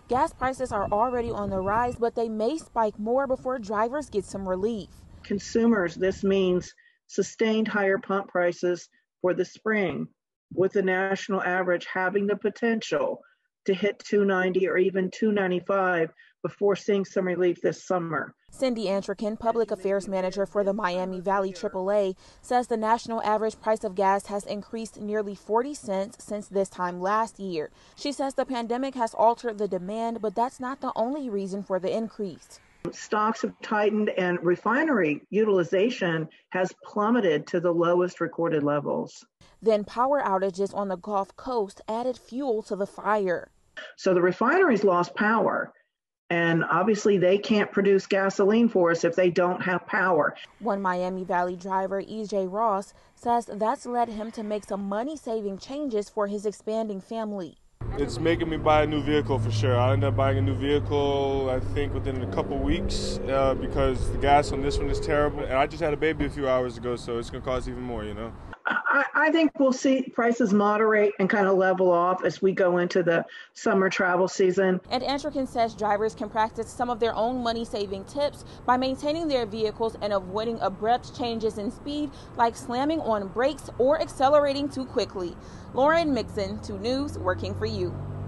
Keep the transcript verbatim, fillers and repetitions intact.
Gas prices are already on the rise, but they may spike more before drivers get some relief. Consumers, this means sustained higher pump prices for the spring, with the national average having the potential to hit two ninety or even two ninety-five before seeing some relief this summer. Cindy Antrican, public affairs manager for the Miami Valley triple A, says the national average price of gas has increased nearly forty cents since this time last year. She says the pandemic has altered the demand, but that's not the only reason for the increase. Stocks have tightened and refinery utilization has plummeted to the lowest recorded levels. Then power outages on the Gulf Coast added fuel to the fire. So the refineries lost power, and obviously they can't produce gasoline for us if they don't have power. One Miami Valley driver, E J Ross, says that's led him to make some money-saving changes for his expanding family. It's making me buy a new vehicle for sure. I ended up buying a new vehicle, I think, within a couple weeks uh, because the gas on this one is terrible. And I just had a baby a few hours ago, so it's going to cost even more, you know. I, I think we'll see prices moderate and kind of level off as we go into the summer travel season. And Antrican says drivers can practice some of their own money-saving tips by maintaining their vehicles and avoiding abrupt changes in speed, like slamming on brakes or accelerating too quickly. Lauren Mixon, two News, working for you.